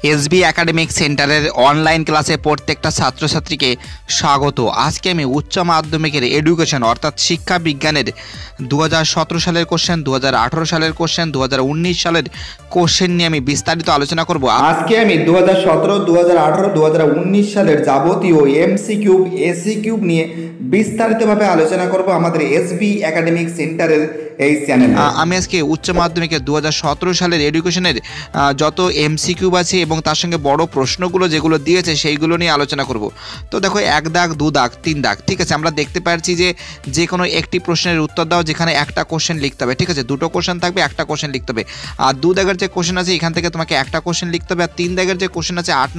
SB academic সেন্টারের online ক্লাসে প্রত্যেকটা ছাত্রছাত্রীকে স্বাগত। আজকে আমি উচ্চ মাধ্যমিকের এডুকেশন অর্থাৎ শিক্ষা বিজ্ঞানের 2017 সালের কোশ্চেন, 2018 সালের কোশ্চেন, 2019 সালের কোশ্চেন নিয়ে আমি বিস্তারিত আলোচনা করব। আজকে আমি 2017, 2018, 2019 সালের যাবতীয় এমসিকিউ, এসিকিউ নিয়ে বিস্তারিতভাবে আলোচনা করব আমাদের এসবি একাডেমিক সেন্টারের এই চ্যানেলে। আমি আজকে উচ্চ মাধ্যমিকের 2017 সালের এডুকেশনের যত এমসিকিউ আছে এবং তার সঙ্গে বড় প্রশ্নগুলো যেগুলো দিয়েছে সেইগুলো নিয়ে আলোচনা করব। তো দেখো 1 দাগ, 2 দাগ, 3 দাগ, ঠিক আছে। আমরা দেখতে পাচ্ছি যে কোনো একটি প্রশ্নের উত্তর দাও যেখানে একটা কোশ্চেন লিখতে হবে, ঠিক আছে। দুটো কোশ্চেন থাকবে, একটা কোশ্চেন লিখতে হবে। আর 2 দাগের যে কোশ্চেন আছে এখান থেকে তোমাকে একটা কোশ্চেন লিখতে হবে। আর 3 দাগের যে কোশ্চেন আছে 8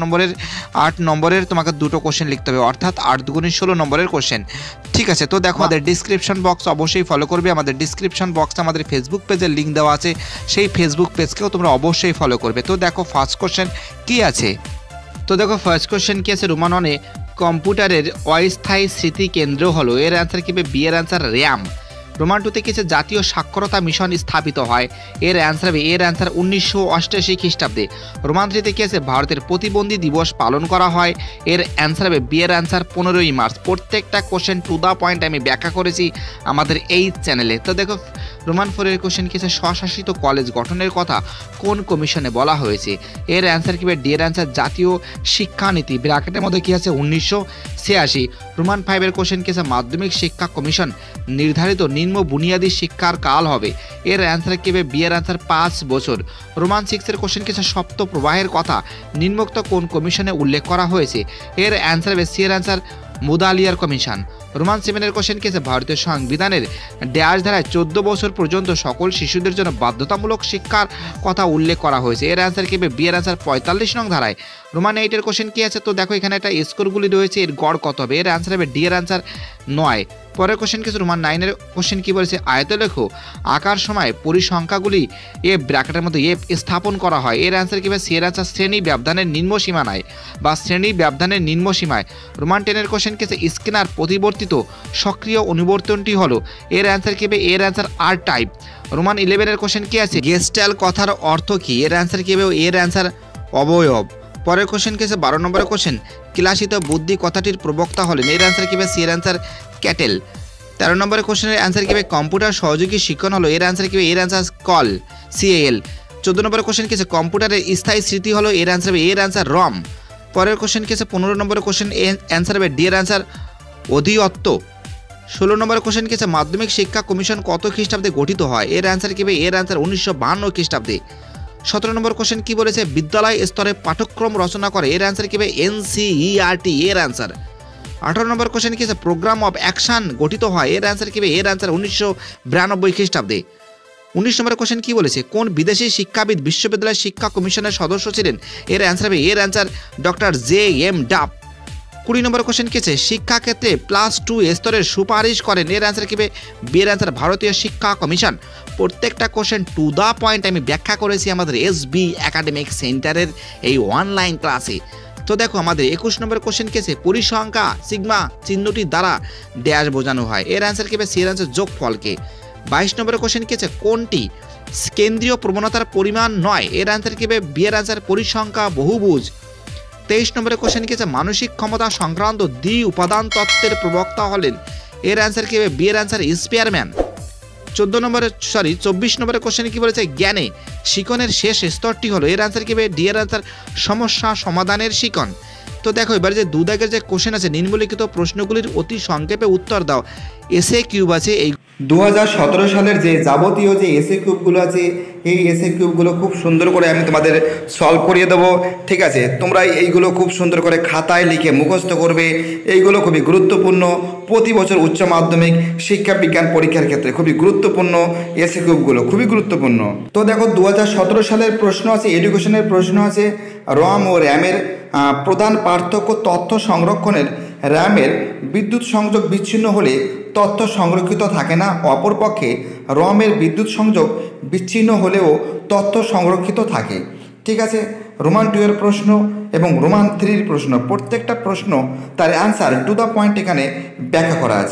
নম্বরের তোমাকে দুটো কোশ্চেন লিখতে হবে, অর্থাৎ 8 দুগুণে 16 নম্বরের কোশ্চেন, ঠিক আছে। তো দেখো আমাদের ডিসক্রিপশন বক্স অবশ্যই ফলো করবে। আমাদের ডিসক্রিপশন বক্সে আমাদের ফেসবুক পেজের লিঙ্ক দেওয়া আছে, সেই ফেসবুক পেজকেও তোমরা অবশ্যই ফলো করবে। তো দেখো ফার্স্ট কোশ্চেন কি আছে। তো দেখো ফার্স্ট কোশ্চেন কি আছে, রোমান 1-এ কম্পিউটারের অস্থায়ী স্মৃতি কেন্দ্র হলো, এর অ্যান্সার কি হবে? বি এর অ্যান্সার র্যাম। রোমান 2-তে কি আছে, জাতীয় সাক্ষরতা মিশন স্থাপিত হয়, এর অ্যান্সার হবে, এর অ্যান্সার 1988 খ্রিস্টাব্দে। রোমান 3-তে কি আছে, ভারতের প্রতিবন্ধী দিবস পালন করা হয়, এর অ্যান্সার হবে, বি এর অ্যান্সার 15ই মার্চ। প্রত্যেকটা কোশ্চেন টু দ্য পয়েন্ট আমি ব্যাখ্যা করেছি আমাদের এই চ্যানেলে। তো দেখো রোমান 4-এর কোশ্চেন কি আছে, স্বশাসিত কলেজ গঠনের কথা কোন কমিশনে বলা হয়েছে, এর অ্যান্সার কি হবে? ডি এর অ্যান্সার জাতীয় শিক্ষানীতি, ব্র্যাকেটের মধ্যে কি আছে 1986। রোমান 5-এর কোশ্চেন কি আছে, মাধ্যমিক শিক্ষা কমিশন নির্ধারিত নিম্ন বুনিয়াদী শিক্ষার কাল হবে, এর অ্যান্সার কি হবে? বি এর অ্যান্সার 5 বছর। রোমান 6-এর কোশ্চেন কি আছে, সপ্ত প্রবাহের কথা নিম্নোক্ত কোন কমিশনে উল্লেখ করা হয়েছে, এর অ্যান্সার হবে, সি এর অ্যান্সার মুদালিয়ার কমিশন। রোমান 7-এর কোশ্চেন কি আছে, ভারতীয় সংবিধানের ড্যাশ ধারায় 14 বছর পর্যন্ত সকল শিশুদের জন্য বাধ্যতামূলক শিক্ষার কথা উল্লেখ করা হয়েছে, এর অ্যান্সার কি হবে? বি এর অ্যান্সার 45 নং ধারায়। রোমান 8-এর কোশ্চেন কি আছে, তো দেখো এখানে একটা স্কোরগুলি রয়েছে, এর গড় কত হবে, এর অ্যান্সার হবে, ডি এর অ্যান্সার 9। পরের কোশ্চেন কিছু রোমান 9-এর কোশ্চেন কি বলেছে, আয়তলেখ আঁকার সময় পরিসংখ্যাগুলি এফ ব্র্যাকেটের মধ্যে এফ স্থাপন করা হয়, এর অ্যান্সার কি হবে? সি এর অ্যান্সার শ্রেণী ব্যবধানের নিম্ন সীমানায় বা শ্রেণী ব্যবধানের নিম্ন সীমায়। রোমান 10-এর কোশ্চেন কি আছে, স্ক্যানার পরিবর্তিত সক্রিয় অনুবর্তনটি হলো, এর অ্যান্সার কি হবে? এর অ্যান্সার আর টাইপ। রোমান 11-এর কোশ্চেন কি আছে, গেস্টাল কথার অর্থ কি, এর অ্যান্সার কি হবে? এর অ্যান্সার অবয়ব। পরের কোশ্চেন কি আছে 12 নম্বরের কোশ্চেন, ক্লাসিত বুদ্ধি কথাটির প্রবক্তা হলেন, এর অ্যান্সার কি হবে? সি এর অ্যান্সার ক্যাটেল। 13 নম্বরের কোশ্চেনের অ্যান্সার কি হবে? কম্পিউটার সহযোগী শিক্ষণ হলো, এর অ্যান্সার কি হবে? এর অ্যান্সার কল, CAL। 14 নম্বরের কোশ্চেন কি আছে, কম্পিউটারের স্থায়ী স্মৃতি হলো, এর অ্যান্সার হবে, এর অ্যান্সার রম। পরের কোশ্চেন কি আছে 15 নম্বরের কোশ্চেন, অ্যান্সার হবে, ডি এর অ্যান্সার অধিয়ত্ত। 16 নম্বরের কোশ্চেন কি আছে, মাধ্যমিক শিক্ষা কমিশন কত খ্রিস্টাব্দে গঠিত হয়, এর অ্যান্সার কি হবে? এর অ্যান্সার 1952 খ্রিস্টাব্দে। 17 নম্বর কোশ্চেন কি বলেছে, বিদ্যালয় স্তরে পাঠ্যক্রম রচনা করে, এর অ্যান্সার কি হবে? NCERT, এর অ্যান্সার। 18 নম্বর কোশ্চেন কি আছে, প্রোগ্রাম অফ অ্যাকশন গঠিত হয়, এর অ্যান্সার কি হবে? এর অ্যান্সার 1992 খ্রিস্টাব্দে। 19 নম্বর কোশ্চেন কি বলেছে, কোন বিদেশি শিক্ষাবিদ বিশ্ববিদ্যালয় শিক্ষা কমিশনের সদস্য ছিলেন, এর অ্যান্সার হবে, এর অ্যান্সার ডক্টর JM ডাফ। 20 নম্বর কোশ্চেন কি আছে, শিক্ষাক্ষেত্রে +2 স্তরের সুপারিশ করেন, এর অ্যান্সার কি হবে? বি এর অ্যান্সার ভারতীয় শিক্ষা কমিশন। প্রত্যেকটা কোশ্চেন টু দ্য পয়েন্ট আমি ব্যাখ্যা করেছি আমাদের এসবি একাডেমিক সেন্টারের এই অনলাইন ক্লাসে। তো দেখো আমাদের 21 নম্বর কোশ্চেন কি আছে, পরিসংখ্যা সিগমা চিহ্নটি দ্বারা ড্যাশ বোঝানো হয়, এর অ্যান্সার কি হবে? সি এর অ্যান্সার যোগফলকে। 22 নম্বরের কোশ্চেন কি আছে, কোনটি কেন্দ্রীয় প্রবণতার পরিমাণ নয়, এর অ্যান্সার কি হবে? বি এর অ্যান্সার পরিসংখ্যা বহুভুজ। 23 নম্বরের কোশ্চেন কি আছে, মানসিক ক্ষমতা সংক্রান্ত উপাদান তত্ত্বের প্রবক্তা হলেন, এর অ্যান্সার কি হবে? বি এর অ্যান্সার স্পিয়ারম্যান। 24 নম্বরের কোশ্চেন কি বলেছে, জ্ঞানে শিকনের শেষ স্তরটি হলো, এর অ্যান্সার কি হবে? ডি এর অ্যান্সার সমস্যা সমাধানের শিকন। তো দেখো এবার যে 2 দাগের যে কোশ্চেন আছে, নিম্নলিখিত প্রশ্নগুলির অতি সংক্ষেপে উত্তর দাও। এসএ কিউব আছে, এই 2017 সালের যে যাবতীয় যে এসে কিউবগুলো আছে, এই এসে কিউবগুলো খুব সুন্দর করে আমি তোমাদের সলভ করিয়ে দেবো, ঠিক আছে। তোমরা এইগুলো খুব সুন্দর করে খাতায় লিখে মুখস্থ করবে, এইগুলো খুবই গুরুত্বপূর্ণ, প্রতি বছর উচ্চ মাধ্যমিক শিক্ষা বিজ্ঞান পরীক্ষার ক্ষেত্রে খুবই গুরুত্বপূর্ণ এসে কিউবগুলো, খুবই গুরুত্বপূর্ণ। তো দেখো 2017 সালের প্রশ্ন আছে, এডুকেশনের প্রশ্ন আছে, রম ও র্যামের প্রধান পার্থক্য, তথ্য সংরক্ষণের র্যামের বিদ্যুৎ সংযোগ বিচ্ছিন্ন হলে তথ্য সংরক্ষিত থাকে না, অপরপক্ষে রমের বিদ্যুৎ সংযোগ বিচ্ছিন্ন হলেও তথ্য সংরক্ষিত থাকে, ঠিক আছে। রোমান 2-এর প্রশ্ন এবং রোমান 3-এর প্রশ্ন, প্রত্যেকটা প্রশ্ন তার অ্যান্সার টু দ্য পয়েন্ট এখানে ব্যাখ্যা করা আছে।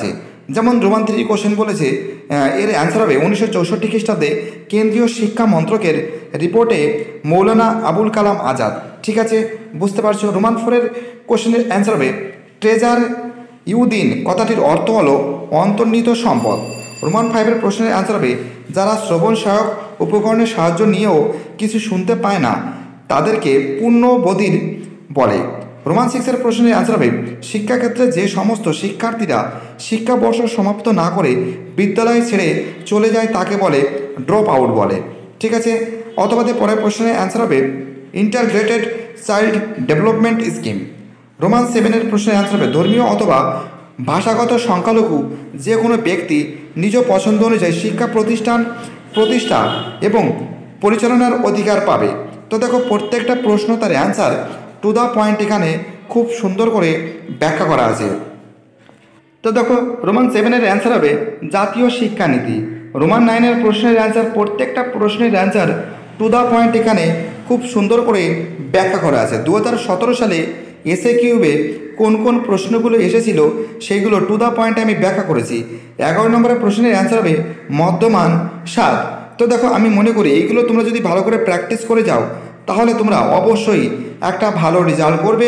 যেমন রোমান 3 কোশ্চেন বলেছে, এর অ্যান্সার হবে 1964 খ্রিস্টাব্দে কেন্দ্রীয় শিক্ষা মন্ত্রকের রিপোর্টে মৌলানা আবুল কালাম আজাদ। ঠিক আছে, বুঝতে পারছো। রোমান 4 কোশ্চেনের অ্যান্সার হবে ট্রেজার ইউদিন কথাটির অর্থ হলো অন্তর্নিহিত সম্পদ। রোমান 5 প্রশ্নের অ্যান্সার হবে যারা শ্রবণ সহায়ক উপকরণের সাহায্য নিয়েও কিছু শুনতে পায় না তাদেরকে পূর্ণ বধির বলে। রোমান 6 প্রশ্নের অ্যান্সার হবে শিক্ষাক্ষেত্রে যে সমস্ত শিক্ষার্থীরা শিক্ষাবর্ষ সমাপ্ত না করে বিদ্যালয় ছেড়ে চলে যায় তাকে বলে ড্রপ আউট বলে। ঠিক আছে, অথবা পরের প্রশ্নের অ্যান্সার হবে integrated child development scheme. Roman 7 প্রশ্নের অ্যান্সার হবে ধর্মীয় অথবা ভাষাগত সংখ্যালঘু যে কোনো ব্যক্তি নিজ পছন্দ অনুযায়ী শিক্ষা প্রতিষ্ঠা এবং পরিচালনার অধিকার পাবে। তো দেখো প্রত্যেকটা প্রশ্ন তার অ্যান্সার টু দ্য পয়েন্ট এখানে খুব সুন্দর করে ব্যাখ্যা করা আছে। তো দেখো রোমান 7 অ্যান্সার হবে জাতীয় শিক্ষানীতি। রোমান 9 প্রশ্নের অ্যান্সার, প্রত্যেকটা প্রশ্নের অ্যান্সার টু দ্য পয়েন্ট এখানে খুব সুন্দর করে ব্যাখ্যা করা আছে। 2017 সালে এসএ কিউবে কোন কোন প্রশ্নগুলো এসেছিল সেইগুলো টু দ্য পয়েন্টে আমি ব্যাখ্যা করেছি। 11 নম্বরের প্রশ্নের অ্যান্সার হবে মধ্যমান 7। তো দেখো আমি মনে করি এইগুলো তোমরা যদি ভালো করে প্র্যাকটিস করে যাও তাহলে তোমরা অবশ্যই একটা ভালো রেজাল্ট করবে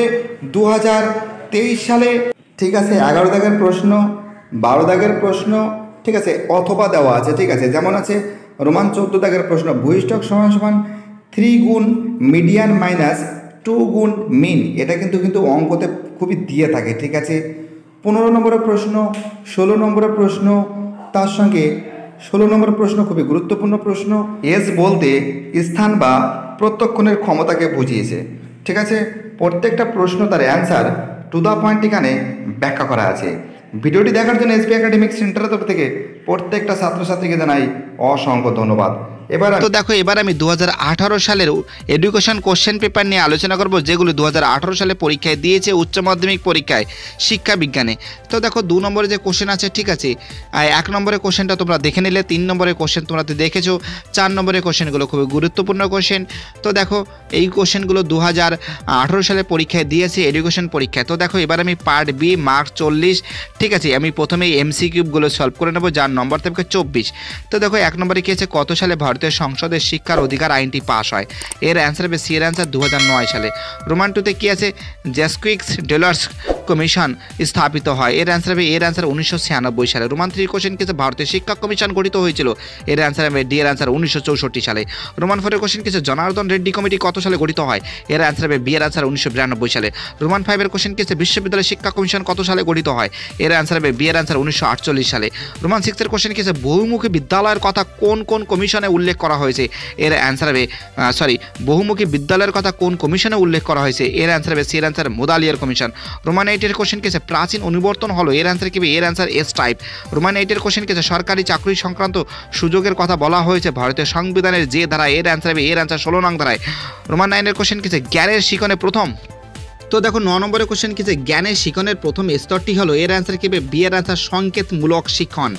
2023 সালে। ঠিক আছে, 11 দাগের প্রশ্ন, 12 দাগের প্রশ্ন, ঠিক আছে, অথবা দেওয়া আছে। ঠিক আছে, যেমন আছে রোমান 14 দাগের প্রশ্ন ভূইষ্ঠক সমান সমান 3 গুণ মিডিয়ান মাইনাস 2 গুণ মিন। এটা কিন্তু অঙ্কতে খুবই দিয়ে থাকে। ঠিক আছে, 15 নম্বরের প্রশ্ন, 16 নম্বরের প্রশ্ন, তার সঙ্গে 16 নম্বর প্রশ্ন খুবই গুরুত্বপূর্ণ প্রশ্ন। এস বলতে স্থান বা প্রত্যক্ষণের ক্ষমতাকে বুঝিয়েছে। ঠিক আছে, প্রত্যেকটা প্রশ্ন তার অ্যান্সার টু দ্য পয়েন্ট এখানে ব্যাখ্যা করা আছে। ভিডিওটি দেখার জন্য এসপি একাডেমিক সেন্টারের তরফ থেকে প্রত্যেকটা ছাত্রছাত্রীকে জানাই অসংখ্য ধন্যবাদ। তো দেখো এবার আমি 2018 সালের এডুকেশন কোশ্চেন পেপার নিয়ে আলোচনা করব যেগুলো 2018 সালে পরীক্ষায় দিয়েছে উচ্চ মাধ্যমিক পরীক্ষায় শিক্ষা বিজ্ঞানে। তো দেখো 2 নম্বরে যে কোশ্চেন আছে, ঠিক আছে, 1 নম্বরের কোশ্চেনটা তোমরা দেখে নিলে, 3 নম্বরের কোশ্চেন তোমরা তো দেখেছো, 4 নম্বরের কোশ্চেনগুলো খুবই গুরুত্বপূর্ণ কোশ্চেন। তো দেখো এই কোশ্চেনগুলো 2018 সালে পরীক্ষায় দিয়েছে এডুকেশন পরীক্ষায়। তো দেখো এবার আমি পার্ট বি মার্ক 40, ঠিক আছে, আমি প্রথমেই এমসিকিউগুলো সলভ করে নেবো যার নম্বর থাকবে 24। তো দেখো 1 নম্বরে কী আছে, কত সালে ভারতীয় সংসদের শিক্ষার অধিকার আইনটি পাশ হয়? এর অ্যান্সার হবে সি এর অ্যান্সার 2009 সালে। রোমান 2-তে কী আছে, জ্যাসকুইক্স ডেলার্স কমিশন স্থাপিত হয়? এর অ্যান্সার হবে 1996 সালে। রোমান 3 কোশ্চেন কি আছে, ভারতীয় শিক্ষা কমিশন গঠিত হয়েছিল? এর অ্যান্সার হবে ডি এর অ্যান্সার 1964 সালে। রোমান 4 কোশ্চেন কি আছে, জনার্দন রেড্ডি কমিটি কত সালে গঠিত হয়? এর অ্যান্সার হবে বি এর অ্যান্সার 1992 সালে। রোমান 5 কোশ্চেন কি আছে, বিশ্ববিদ্যালয় শিক্ষা কমিশন কত সালে গঠিত হয়? এর অ্যান্সার হবে বি এর অ্যান্সার 1948 সালে। রোমান 6 কোশ্চেন কি আছে, বহুমুখী বিদ্যালয়ের কথা কোন কোন কমিশনে উল্লেখ করা হয়েছে? এর অ্যান্সার হবে বহুমুখী বিদ্যালয়ের কথা কোন কমিশনে উল্লেখ করা হয়েছে? এর অ্যান্সার হবে সি এর answer Mudaliar commission. Roman 8 question কি আছে, প্রাচীন অনুবর্তন হলো? এর অ্যান্সার কি হবে? এর answer S type. Roman 8 question কি আছে, সরকারি চাকরি সংক্রান্ত সুযোগের কথা বলা হয়েছে ভারতীয় সংবিধানের যে ধারায়? এর অ্যান্সার হবে এর অ্যান্সার 16 নং ধারায়। রোমান 9 কোশ্চেন কি আছে, জ্ঞানের শিখনে প্রথম। তো দেখো 9 নম্বরের কোশ্চেন কি আছে, জ্ঞানের শিখনের প্রথম স্তরটি হলো? এর অ্যান্সার কি হবে? বি এর অ্যান্সার সংকেতমূলক শিখন।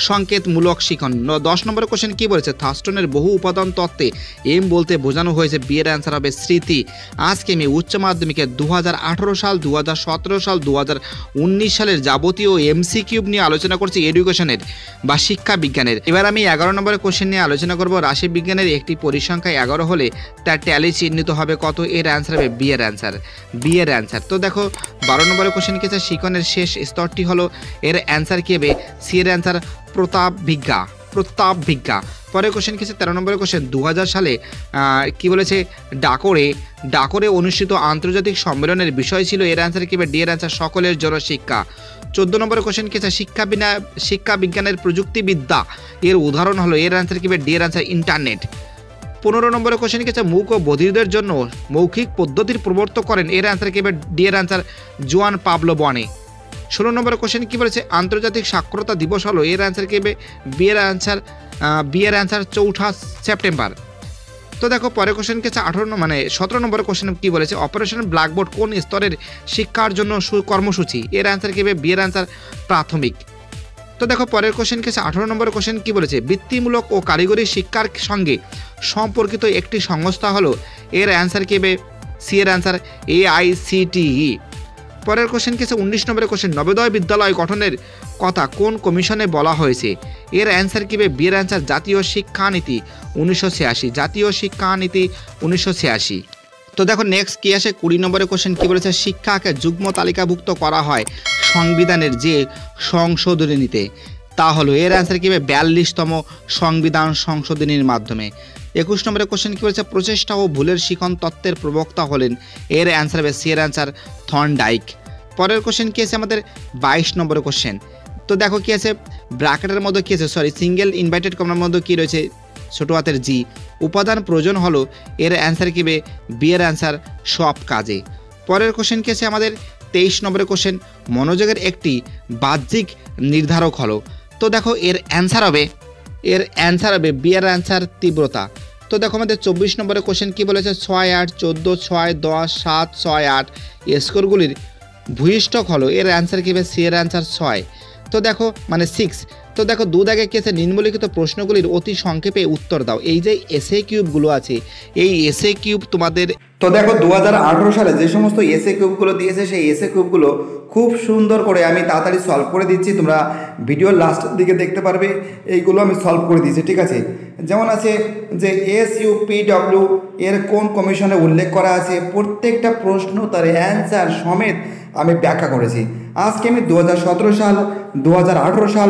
10 নম্বরের কোশ্চেন কি বলেছে, থার্স্টনের বহু উপাদান তত্ত্বে এম বলতে বোঝানো হয়েছে? বি এর অ্যান্সার হবে স্মৃতি। আজকে আমি উচ্চ মাধ্যমিকে 2018 সাল, 2017 সাল, 2019 সালের যাবতীয় এমসিকিউ নিয়ে আলোচনা করছি এডুকেশনের বা শিক্ষা বিজ্ঞানের। এবার আমি 11 নম্বরের কোশ্চেন নিয়ে আলোচনা করব। রাশি বিজ্ঞানের একটি পরিসংখ্যা 11 হলে তার ট্যালি চিহ্নিত হবে কত? এর অ্যান্সার হবে বি এর অ্যান্সার, বি এর অ্যান্সার। তো দেখো 12 নম্বরের কোশ্চেন কি আছে, শিখনের শেষ স্তরটি হলো? এর অ্যান্সার কি হবে? সি এর অ্যান্সার প্রতাপ ভিজ্ঞা। পরের কোশ্চেন কি আছে, 13 নম্বরের কোশ্চেন, 2000 সালে কি বলেছে, ডাকরে অনুষ্ঠিত আন্তর্জাতিক সম্মেলনের বিষয় ছিল? এর অ্যান্সার কি হবে? ডি এর অ্যান্সার সকলের জন্য শিক্ষা। 14 নম্বরের কোশ্চেন কি আছে, শিক্ষা বিজ্ঞানের প্রযুক্তিবিদ্যা এর উদাহরণ হলো? এর অ্যান্সার কি হবে? ডি এর অ্যান্সার ইন্টারনেট। 15 নম্বরের কোশ্চেন কি আছে, মূক ও বধিরদের জন্য মৌখিক পদ্ধতির প্রবর্তক করেন? এর অ্যান্সার কি হবে? ডি এর অ্যান্সার জুয়ান পাবলো বনে। 16 নম্বরের কোশ্চেন কি বলেছে, আন্তর্জাতিক সাক্ষরতা দিবস হলো? এর অ্যান্সার কি হবে? বি এর অ্যান্সার 4 সেপ্টেম্বর। তো দেখো পরের কোশ্চেন কি আছে, 17 নম্বরের কোশ্চেন কি বলেছে, অপারেশন ব্ল্যাকবোর্ড কোন স্তরের শিক্ষার জন্য কর্মসূচি? এর অ্যান্সার কি হবে? বি এর অ্যান্সার প্রাথমিক। তো দেখো পরের কোশ্চেন কি আছে, 18 নম্বরের কোশ্চেন কি বলেছে, বৃত্তিমূলক ও কারিগরি শিক্ষার সঙ্গে সম্পর্কিত একটি সংস্থা হলো? এর অ্যান্সার কি হবে? সি এর অ্যান্সার AICTE। পরের কোশ্চেন কি আছে 19 নম্বরের কোশ্চেন, নবোদয় বিদ্যালয় গঠনের কথা কোন কমিশনে বলা হয়েছে? এর অ্যান্সার কি হবে? বি এর অ্যান্সার জাতীয় শিক্ষানীতি 1986, জাতীয় শিক্ষানীতি 1986। তো দেখো নেক্সট কি আসে 20 নম্বরের কোশ্চেন কি বলেছে? শিক্ষাকে যুগ্ম তালিকাভুক্ত করা হয় সংবিধানের যে সংশোধনীতে, তা হলো এর অ্যান্সার কি হবে? 42তম সংবিধান সংশোধনীর মাধ্যমে। 21 নম্বরের কোশ্চেন কি বলেছে? প্রচেষ্টা ও ভুলের শিখন তত্ত্বের প্রবক্তা হলেন, এর অ্যান্সার হবে সি এর অ্যান্সার থর্নডাইক। পরের কোশ্চেন কি আছে আমাদের 22 নম্বরের কোশ্চেন। তো দেখো কি আছে ব্র্যাকেটের মধ্যে কি আছে, সিঙ্গেল ইনভাইটেড কমার মধ্যে কি রয়েছে? ছোট হাতের জি। উপাদান প্রয়োজন হলো, এর অ্যান্সার কি হবে? বি এর অ্যান্সার সব কাজে। পরের কোশ্চেন কি আছে আমাদের 23 নম্বরের কোশ্চেন, মনোযোগের একটি বাহ্যিক নির্ধারক হলো। তো দেখো এর অ্যান্সার হবে বি এর অ্যান্সার তীব্রতা। তো দেখো আমাদের 24 নম্বরের কোশ্চেন কি বলেছে? 6, 8, 14, 6, 10, 7, 6, 8 স্কোরগুলির ভূইষ্ঠক হলো, এর অ্যান্সার কি হবে? সি এর অ্যান্সার 6। তো দেখো মানে 6। তো দেখো দাগে কি আছে? নিম্নলিখিত প্রশ্নগুলির অতি সংক্ষেপে উত্তর দাও। এই যে এসএ কিউবগুলো আছে, এই এসএ কিউব তোমাদের তো দেখো 2018 সালে যে সমস্ত এসএ কিউবগুলো দিয়েছে সেই এসএ কিউবগুলো খুব সুন্দর করে আমি তাড়াতাড়ি সলভ করে দিচ্ছি, তোমরা ভিডিওর লাস্টের দিকে দেখতে পারবে। এইগুলো আমি সলভ করে দিয়েছি, ঠিক আছে। যেমন আছে যে SUPW এর কোন কমিশনে উল্লেখ করা আছে, প্রত্যেকটা প্রশ্ন তার অ্যান্সার সমেত আমি ব্যাখ্যা করেছি। আজকে আমি 2017 সাল, 2018 সাল,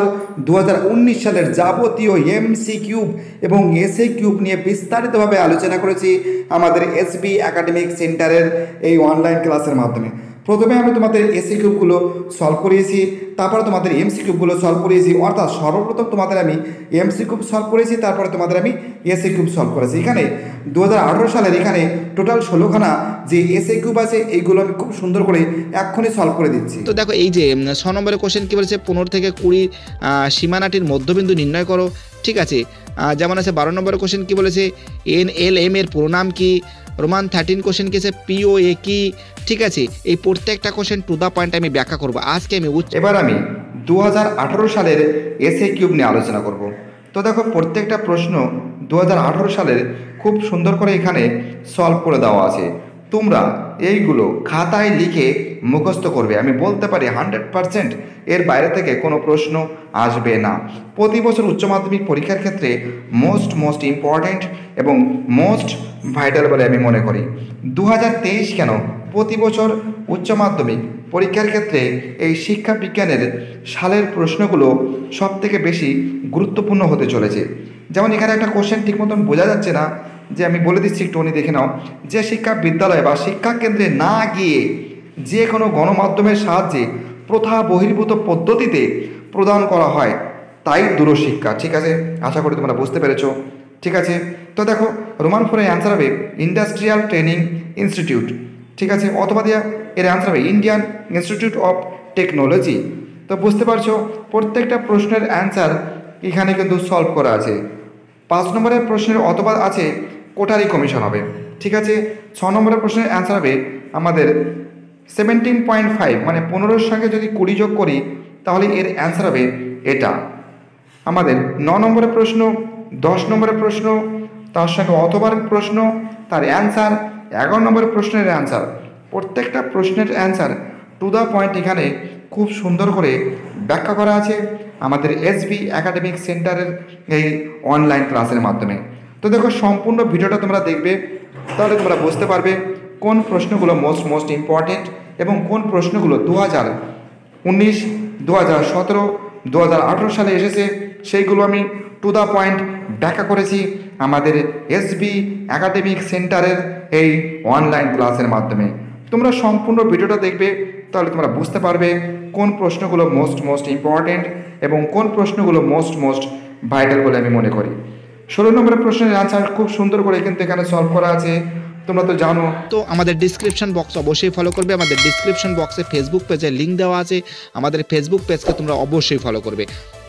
2019 সালের যাবতীয় এমসি কিউব এবং এসএ কিউব নিয়ে বিস্তারিতভাবে আলোচনা করেছি আমাদের SB একাডেমিক সেন্টারের এই অনলাইন ক্লাসের মাধ্যমে। প্রথমে আমি তোমাদের এসএ কিউবগুলো সলভ করিয়েছি, তারপরে তোমাদের এমসি কিউবগুলো সলভ করিয়েছি। অর্থাৎ সর্বপ্রথম তোমাদের আমি এমসি কিউব সলভ করেছি, তারপরে তোমাদের আমি এসএ কিউব সলভ করেছি। এখানে 2018 সালের এখানে টোটাল 16খানা যে এসএ কিউব আছে এইগুলো আমি খুব সুন্দর করে এক্ষুনি সলভ করে দিচ্ছি। তো দেখো এই যে 6 নম্বরের কোশ্চেন কি বলেছে? 15 থেকে 20 সীমানাটির মধ্যবিন্দু নির্ণয় করো, ঠিক আছে। যেমন আছে 12 নম্বরের কোশ্চেন কি বলেছে? NLM এর পুরো নাম কি? রোমান 13 কোশ্চেন কি আছে? POA কি? ঠিক আছে, এই প্রত্যেকটা কোশ্চেন টু দা পয়েন্ট আমি ব্যাখ্যা করব আজকে আমি। এবার আমি 2018 সালের এসএ কিউব নিয়ে আলোচনা করব। তো দেখো প্রত্যেকটা প্রশ্ন 2018 সালের খুব সুন্দর করে এখানে সলভ করে দেওয়া আছে। তোমরা এইগুলো খাতায় লিখে মুখস্থ করবে। আমি বলতে পারি 100% এর বাইরে থেকে কোনো প্রশ্ন আসবে না। প্রতি বছর উচ্চ মাধ্যমিক পরীক্ষার ক্ষেত্রে মোস্ট ইম্পর্ট্যান্ট এবং মোস্ট ভাইটাল বলে আমি মনে করি। 2023 কেন, প্রতি বছর উচ্চ মাধ্যমিক পরীক্ষার ক্ষেত্রে এই শিক্ষা বিজ্ঞানের সালের প্রশ্নগুলো সবথেকে বেশি গুরুত্বপূর্ণ হতে চলেছে। যেমন এখানে একটা কোশ্চেন ঠিক মতন বোঝা যাচ্ছে না, যে আমি বলে দিচ্ছি একটু দেখে নাও। যে শিক্ষা বিদ্যালয় বা শিক্ষা কেন্দ্রে না গিয়ে যে কোনো গণমাধ্যমের সাহায্যে প্রথা বহির্ভূত পদ্ধতিতে প্রদান করা হয় তাই দূরশিক্ষা। ঠিক আছে, আশা করি তোমরা বুঝতে পেরেছো। ঠিক আছে, তো দেখো রোমান 4 এর অ্যান্সার হবে ইন্ডাস্ট্রিয়াল ট্রেনিং ইনস্টিটিউট, ঠিক আছে, অথবা এর অ্যান্সার হবে ইন্ডিয়ান ইনস্টিটিউট অফ টেকনোলজি। তো বুঝতে পারছো প্রত্যেকটা প্রশ্নের অ্যান্সার এখানে কিন্তু সলভ করা আছে। 5 নম্বরের প্রশ্নের অথবা আছে কোঠারি কমিশন হবে, ঠিক আছে। 6 নম্বরের প্রশ্নের অ্যান্সার হবে আমাদের 17.5, মানে 15-র সঙ্গে যদি 20 যোগ করি তাহলে এর অ্যান্সার হবে এটা। আমাদের 9 নম্বরের প্রশ্ন, 10 নম্বরের প্রশ্ন, তার সঙ্গে অথবার প্রশ্ন, তার অ্যান্সার, 11 নম্বরের প্রশ্নের অ্যান্সার, প্রত্যেকটা প্রশ্নের অ্যান্সার টু দ্য পয়েন্ট এখানে খুব সুন্দর করে ব্যাখ্যা করা আছে আমাদের SB একাডেমিক সেন্টারের এই অনলাইন ক্লাসের মাধ্যমে। তো দেখো সম্পূর্ণ ভিডিওটা তোমরা দেখবে, তাহলে তোমরা বুঝতে পারবে কোন প্রশ্নগুলো মোস্ট ইম্পর্টেন্ট এবং কোন প্রশ্নগুলো 2019, 2017, 2018 সালে এসেছে সেইগুলো আমি টু দ্য পয়েন্ট ব্যাখ্যা করেছি আমাদের SB একাডেমিক সেন্টারের এই অনলাইন ক্লাসের মাধ্যমে। তোমরা সম্পূর্ণ ভিডিওটা দেখবে, তাহলে তোমরা বুঝতে পারবে কোন প্রশ্নগুলো মোস্ট ইম্পর্টেন্ট এবং কোন প্রশ্নগুলো মোস্ট ভাইটাল বলে আমি মনে করি। 16 নম্বরের প্রশ্নের অ্যান্সার খুব সুন্দর করে কিন্তু এখানে সলভ করা আছে, তোমরা তো জানো। তো আমাদের ডিসক্রিপশন বক্স অবশ্যই ফলো করবে। আমাদের ডিসক্রিপশন বক্সে ফেসবুক পেজের লিঙ্ক দেওয়া আছে, আমাদের ফেসবুক পেজকে তোমরা অবশ্যই ফলো করবে।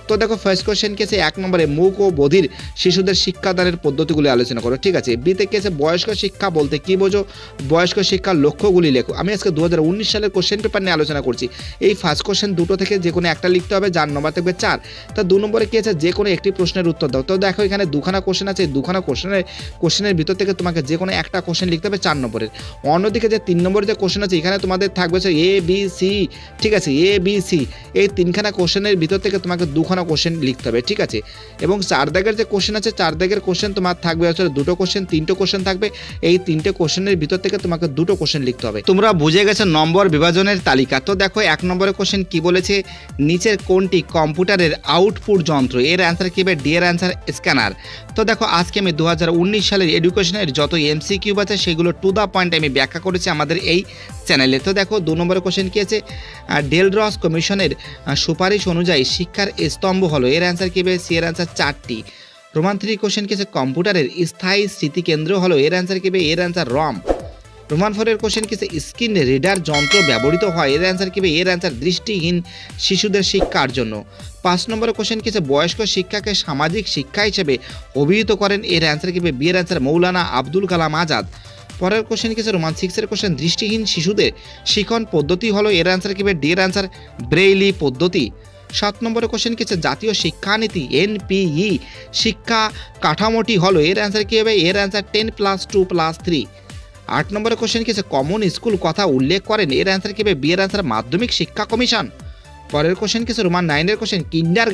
তো দেখো ফার্স্ট কোশ্চেন কি আছে 1 নম্বরে মূক ও বধির শিশুদের শিক্ষাদানের পদ্ধতিগুলি আলোচনা করো, ঠিক আছে। বিতে কি আছে বয়স্ক শিক্ষা বলতে কি বোঝো, বয়স্ক শিক্ষার লক্ষ্যগুলি লেখো। আমি আজকে 2019 সালের কোশ্চেন পেপার নিয়ে আলোচনা করছি। এই ফার্স্ট কোশ্চেন দুটো থেকে যে কোনো একটা লিখতে হবে, যার নম্বর থাকবে 4। তা 2 নম্বরে কি আছে যে কোনো একটি প্রশ্নের উত্তর দাও। তো দেখো এখানে দুখানা কোশ্চেন আছে, দুখানা কোশ্চেনের ভিতর থেকে তোমাকে যে কোনো একটা কোশ্চেন লিখতে হবে 4 নম্বরের। অন্যদিকে যে 3 নম্বরের যে কোশ্চেন আছে এখানে তোমাদের থাকবে এ বি সি, ঠিক আছে, এ বি সি, এই 3খানা কোশ্চেনের ভিতর থেকে তোমাকে 2খানা কোশ্চেন লিখতে হবে, ঠিক আছে। এবং 4 দাগের যে কোশ্চেন আছে 4 দাগের কোশ্চেন তোমার থাকবে হচ্ছে 2টো কোশ্চেন, 3টে কোশ্চেন থাকবে। এই 3টে কোশ্চেনের ভিতর থেকে তোমাকে 2টো কোশ্চেন লিখতে হবে। তোমরা বুঝে গেছো নম্বর বিভাজনের তালিকা। তো দেখো 1 নম্বরের কোশ্চেন কি বলেছে, নিচের কোনটি কম্পিউটারের আউটপুট যন্ত্র? এর অ্যান্সার কি হবে, ডি এর অ্যান্সার স্ক্যানার। তো দেখো আজকে আমি 2019 সালের এডুকেশনের যত এমসিকিউ আছে সেগুলো টু দ্য পয়েন্ট আমি ব্যাখ্যা করেছি আমাদের এই চ্যানেলে। তো দেখো 2 নম্বরের কোশ্চেন কি আছে, ডেলরস কমিশনের সুপারিশ অনুযায়ী শিক্ষার স্তম্ভ হলো, এর অ্যান্সার কি হবে, সি এর অ্যান্সার 4টি। রোমান 3 কোশ্চেন কি আছে, কম্পিউটারের স্থায়ী স্মৃতিকেন্দ্র হলো, এর অ্যান্সার কি হবে, এর অ্যান্সার রম। রোমান 4 এর কোশ্চেন কি আছে, স্ক্রিন রিডার যন্ত্র ব্যবহৃত হয়, এর অ্যান্সার কি হবে, এর অ্যান্সার দৃষ্টিহীন শিশুদের শিক্ষার জন্য। 5 নম্বরের কোশ্চেন কি আছে, বয়স্ক শিক্ষাকে সামাজিক শিক্ষা হিসেবে অভিহিত করেন, এর অ্যান্সার কি হবে, বি এর অ্যান্সার মৌলানা আব্দুল কালাম আজাদ। পরের কোশ্চেন কি আছে, রোমান 6 এর কোশ্চেন, দৃষ্টিহীন শিশুদের শিক্ষণ পদ্ধতি হলো, এর অ্যান্সার কি হবে, ডি এর অ্যান্সার ব্রেইলি পদ্ধতি। 7 নম্বরের কোশ্চেন কি আছে, জাতীয় শিক্ষানীতি এনপিই শিক্ষা কাঠামোটি হলো, এর অ্যান্সার কি হবে, এর অ্যান্সার 10+2+3। 8 নম্বরের কোশ্চেন কি আছে, কমন স্কুল কথা উল্লেখ করেন, এর অ্যান্সার কি হবে, বি এর অ্যান্সার মাধ্যমিক শিক্ষা কমিশন। পরের কোশ্চেন কি আছে, রোমান 9 এর কোশ্চেন,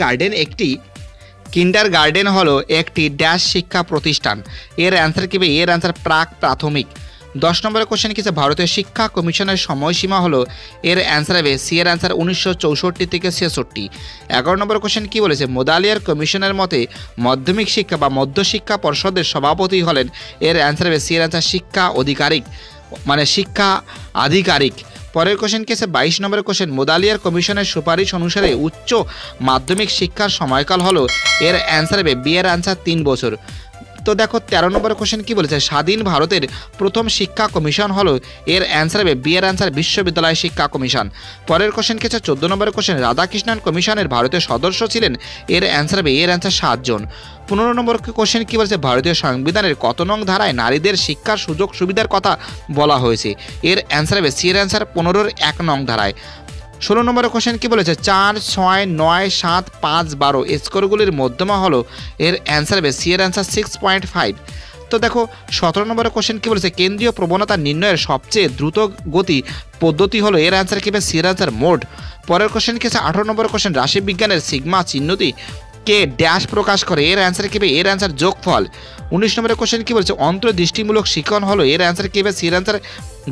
কিন্ডার গার্ডেন হলো একটি ড্যাশ শিক্ষা প্রতিষ্ঠান, এর অ্যান্সার কি হবে, এর অ্যান্সার প্রাক প্রাথমিক। 10 নম্বরের কোশ্চেন কি আছে, ভারতীয় শিক্ষা কমিশনের সময়সীমা হলো, এর অ্যান্সার হবে সি এর অ্যান্সার 1964 থেকে 66। 11 নম্বর কোশ্চেন কি বলেছে, মোদালিয়ার কমিশনের মতে মাধ্যমিক শিক্ষা বা মধ্যশিক্ষা পর্ষদের সভাপতি হলেন, এর অ্যান্সার হবে সি এর অ্যান্সার শিক্ষা আধিকারিক। পরের কোশ্চেন কি আছে, 22 নম্বরের কোশ্চেন, মোদালিয়ার কমিশনের সুপারিশ অনুসারে উচ্চ মাধ্যমিক শিক্ষার সময়কাল হলো, এর অ্যান্সার হবে বি এর অ্যান্সার 3 বছর। তো দেখো 13 নম্বরের কোশ্চেন কি বলেছে, স্বাধীন ভারতের প্রথম শিক্ষা কমিশন হলো, এর অ্যান্সার হবে বি এর অ্যান্সার বিশ্ববিদ্যালয় শিক্ষা কমিশন। পরের কোশ্চেন কি আছে, 14 নম্বরের কোশ্চেন, রাধাকৃষ্ণন কমিশনের ভারতীয় সদস্য ছিলেন, এর অ্যান্সার হবে এর অ্যান্সার 7 জন। 15 নম্বর কোশ্চেন কি বলেছে, ভারতীয় সংবিধানের কত নং ধারায় নারীদের শিক্ষার সুযোগ সুবিধার কথা বলা হয়েছে, এর অ্যান্সার হবে সি এর অ্যান্সার 15-এর 1 নং ধারায়। 16 নম্বরের কোশ্চেন কি বলেছে, 4, 6, 9, 7, 5, 12 স্কোরগুলির মধ্যমা হলো, এর অ্যান্সার হবে সি এর অ্যান্সার 6.5। তো দেখো 17 নম্বরের কোশ্চেন কি বলেছে, কেন্দ্রীয় প্রবণতা নির্ণয়ের সবচেয়ে দ্রুত গতি পদ্ধতি হলো, এর অ্যান্সার কি হবে, সি এর অ্যান্সার মোড। পরের কোশ্চেন কি আছে, 18 নম্বরের কোশ্চেন, রাশিবিজ্ঞানের সিগমা চিহ্নটি কে ড্যাশ প্রকাশ করে, এর অ্যান্সার কি হবে, এর অ্যান্সার যোগফল। 19 নম্বরের কোশ্চেন কি বলেছে, অন্তর্দৃষ্টিমূলক শিক্ষণ হলো, এর অ্যান্সার কি হবে, সি এর অ্যান্সার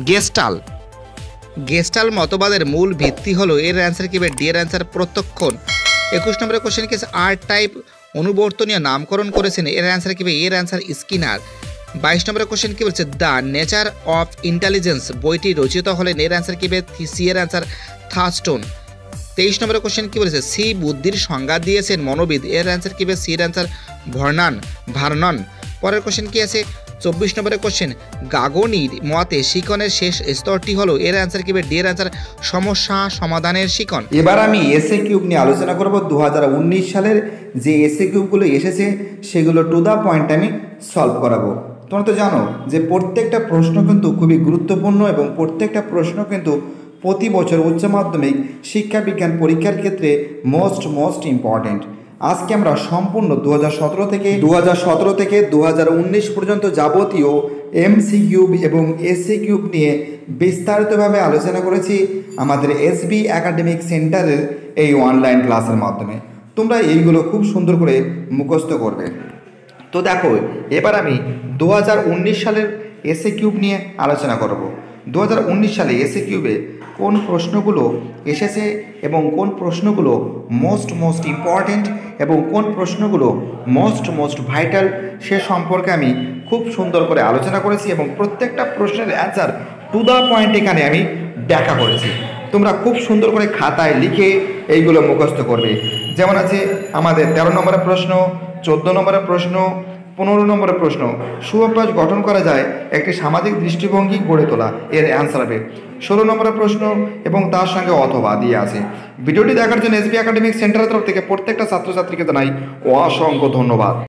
গেস্টাল মতবাদের মূল ভিত্তি হলো, এর অ্যান্সার কি হবে, ডি এর অ্যান্সার প্রত্যক্ষণ। 21 নম্বরের কোশ্চেন কি আছে, আর টাইপ অনুবর্তনীয় নামকরণ করেছেন, এর অ্যান্সার কি হবে, এর অ্যান্সার স্কিনার। 22 নম্বরের কোশ্চেন কি বলছে, দ্য নেচার অফ ইন্টেলিজেন্স বইটি রচিত হলেন, এর অ্যান্সার কি হবে, সি এর অ্যান্সার থার্স্টোন। 23 নম্বরের কোশ্চেন কি বলেছে, সি বুদ্ধির সংজ্ঞা দিয়েছেন মনোবিদ, এর অ্যান্সার কি হবে, সি এর অ্যান্সার ভার্নন। পরের কোশ্চেন কি আছে, 24 নম্বরের কোশ্চেন, গাগনির মতে শিকনের শেষ স্তরটি হলো, এর অ্যান্সার কি হবে, ডি এর অ্যান্সার সমস্যা সমাধানের শিকন। এবার আমি এসএ কিউব নিয়ে আলোচনা করব। 2019 সালের যে এসএ কিউবগুলো এসেছে সেগুলো টু দ্য পয়েন্ট আমি সলভ করাবো। তোমরা তো জানো যে প্রত্যেকটা প্রশ্ন কিন্তু খুবই গুরুত্বপূর্ণ এবং প্রত্যেকটা প্রশ্ন কিন্তু প্রতি বছর উচ্চ মাধ্যমিক শিক্ষা বিজ্ঞান পরীক্ষার ক্ষেত্রে মোস্ট ইম্পর্ট্যান্ট। আজকে আমরা সম্পূর্ণ 2017 থেকে 2019 পর্যন্ত যাবতীয় এমসিকিউ এবং এসসি কিউব নিয়ে বিস্তারিতভাবে আলোচনা করেছি আমাদের এসবি একাডেমিক সেন্টারের এই অনলাইন ক্লাসের মাধ্যমে। তোমরা এইগুলো খুব সুন্দর করে মুখস্থ করবে। তো দেখো এবার আমি 2019 সালের এসএ কিউব নিয়ে আলোচনা করব। 2019 সালে এসএ কিউবে কোন প্রশ্নগুলো এসেছে এবং কোন প্রশ্নগুলো মোস্ট ইম্পর্ট্যান্ট এবং কোন প্রশ্নগুলো মোস্ট ভাইটাল সে সম্পর্কে আমি খুব সুন্দর করে আলোচনা করেছি এবং প্রত্যেকটা প্রশ্নের অ্যান্সার টু দ্য পয়েন্ট এখানে আমি ব্যাখ্যা করেছি। তোমরা খুব সুন্দর করে খাতায় লিখে এইগুলো মুখস্থ করবে। যেমন আছে আমাদের 13 নম্বরের প্রশ্ন, 14 নম্বরের প্রশ্ন, 15 নম্বরের প্রশ্ন, সুঅভ্যাস গঠন করা যায় একটি সামাজিক দৃষ্টিভঙ্গি গড়ে তোলা, এর অ্যান্সার হবে। 16 নম্বরের প্রশ্ন এবং তার সঙ্গে অথবা দিয়ে আছে। ভিডিওটি দেখার জন্য এসবি একাডেমিক সেন্টারের তরফ থেকে প্রত্যেকটা ছাত্রছাত্রীকে জানাই অসংখ্য ধন্যবাদ।